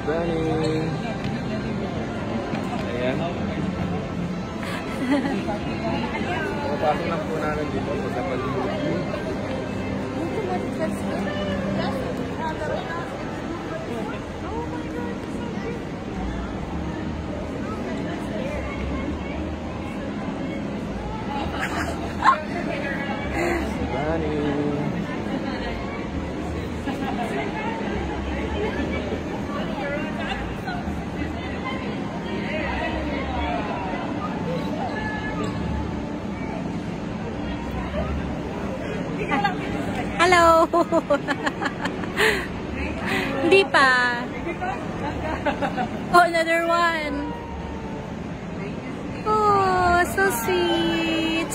Bunny. Ayan. Pumapasok lang po namin dito sa paligid. Hello! Hindi pa. Oh, another one. Oh, so sweet.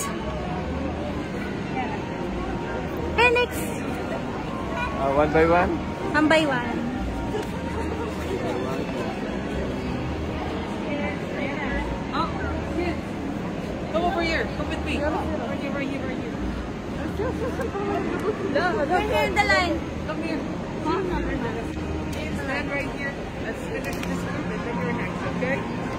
Hey, next. One by one? One by one. Oh, yeah. Come over here. Come with me. Right here, right here, right here. Right here in the line. Come here. Stand right here. Let's finish this group and then your next, okay?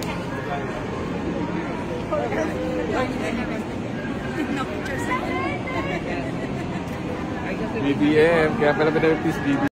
No pictures. BBM, kaya pala pinapis BBM.